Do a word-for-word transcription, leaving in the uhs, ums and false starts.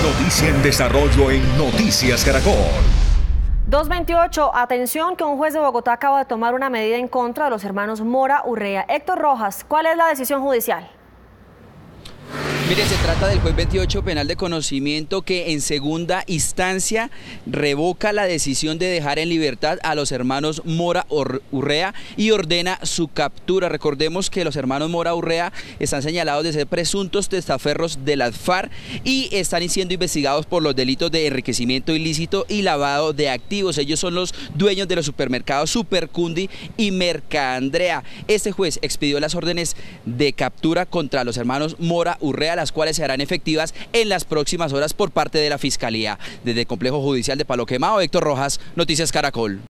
Noticia en desarrollo en Noticias Caracol. dos veintiocho, atención que un juez de Bogotá acaba de tomar una medida en contra de los hermanos Mora Urrea. Héctor Rojas, ¿cuál es la decisión judicial? Mire, se trata del juez veintiocho penal de conocimiento que en segunda instancia revoca la decisión de dejar en libertad a los hermanos Mora Urrea y ordena su captura. Recordemos que los hermanos Mora Urrea están señalados de ser presuntos testaferros de las FARC y están siendo investigados por los delitos de enriquecimiento ilícito y lavado de activos. Ellos son los dueños de los supermercados Supercundi y Mercandrea. Este juez expidió las órdenes de captura contra los hermanos Mora Urrea, las cuales serán efectivas en las próximas horas por parte de la Fiscalía. Desde el Complejo Judicial de Palo Quemado, Héctor Rojas, Noticias Caracol.